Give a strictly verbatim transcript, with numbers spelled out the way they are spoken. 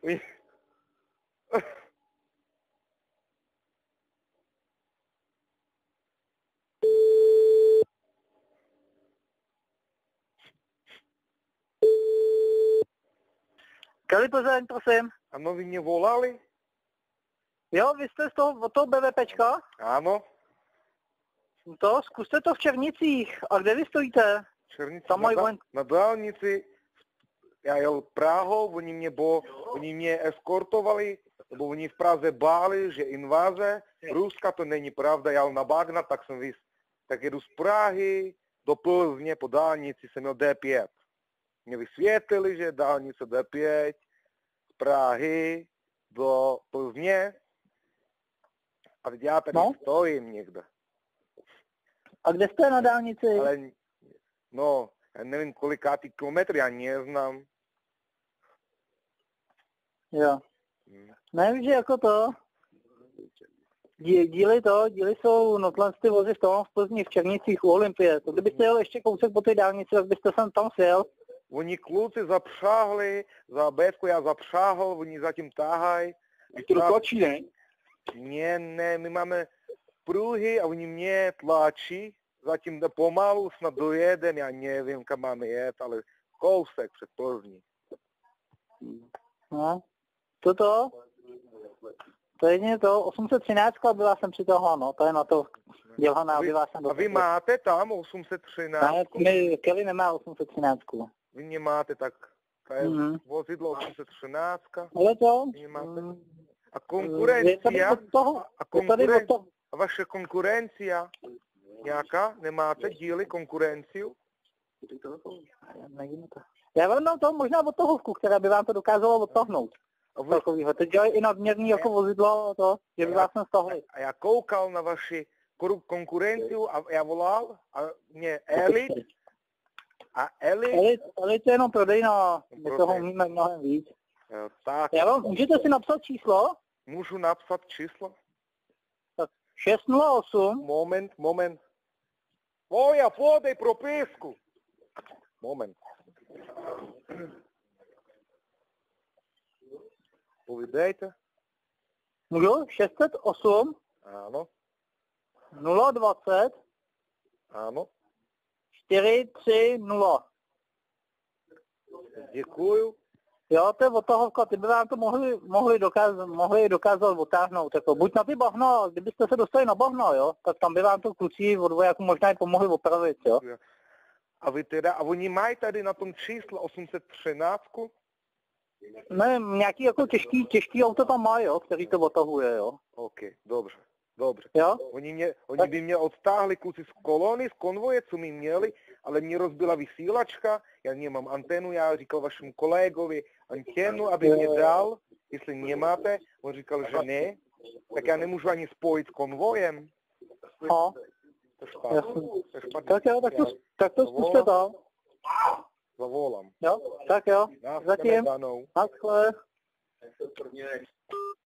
Oni... Kelly Plzeň, prosím. Ano, vy mě volali? Jo, vy jste z toho, od toho BVPčka? Ano. To, zkuste to v Černicích. A kde vy stojíte? Černici Tam na, mají da, vojen... na dálnici. Já jel Prahou, oni mě, bo, oni mě eskortovali, nebo oni v Praze báli, že inváze. Ruska to není pravda, já jel na Bagna, tak jsem vys. Tak jedu z Prahy do Plzně po dálnici, jsem měl D pět. Mě vysvětlili, že dálnice D pět z Prahy do Plzně. A teď já tady No? stojím někde. A kde jste na dálnici? Ale, no, já nevím kolikátý kilometr, já neznám. Jo. Hmm. Nevím, že jako to. Dí, díly to, díly jsou notlanc ty vozy v tom, v Plzni, v Černicích, u Olympie. To kdybyste jel ještě kousek po té dálnici, tak byste sem tam sjel. Oni kluci zapřáhli, za bétku já zapřáhl, oni zatím táhají. Vy to tlačí, ne? Ne, ne, my máme pruhy a oni mě tlačí. Zatím jde pomalu, snad dojedem, já nevím, kam máme jet, ale kousek před Plzní. No. Co to? To je jedině to, osm set třináct byla jsem při toho, no, to je na to dělaná, byla jsem do A vy máte tam osm set třináct? Ne, my, Kelly nemá osm set třináct. Vy nemáte, tak to je mm-hmm. vozidlo osm set třináct. Ale to? Mm, a konkurencia? Toho, a, konkuren... a vaše konkurencia? Nějaká? Nemáte díly konkurenciu? Já vám dám to možná od tohovku, která by vám to dokázala odtahnout. A vy... Takovýho. Teď dělají i nadměrný jako vozidlo, to, že by vás nestahli. A já koukal na vaši konkurenciu a já volal a mě Elit a Elit... Elit, Elit je jenom prodejná, my toho umíme mnohem víc. Jo, tak. Já vám, můžete si napsat číslo? Můžu napsat číslo? Tak šest nula osm. Moment, moment. Voja, podej propisku. Moment. Povídejte. Můžu? šest set osm. Ano. nula dvacet. Ano. čtyři tři nula. Děkuju. Jo, to je od tohovka, ty by vám to mohli, mohli, dokázat, mohli dokázat otáhnout. Jako, buď na ty bahno, kdybyste se dostali na bahno, jo, tak tam by vám to kluci od vojáků možná i pomohli opravit, jo. A vy teda, a oni mají tady na tom číslo osm set třináct? Ne, nějaký jako těžký, těžký auto tam má, jo, který to otahuje, jo. OK, dobře, dobře. Jo? Oni, mě, oni by mě odtáhli kluci z kolony, z konvoje, co mi měli, ale mě rozbila vysílačka, já nemám anténu, já říkal vašemu kolegovi anténu, aby mě dal, jestli nemáte, on říkal, že ne, tak já nemůžu ani spojit s konvojem. No. To je špatný. To je špatný. Tak jo, tak to, tak to zkuste tam. Zavolám. Jo, tak jo, zatím. Naschle. Naschle.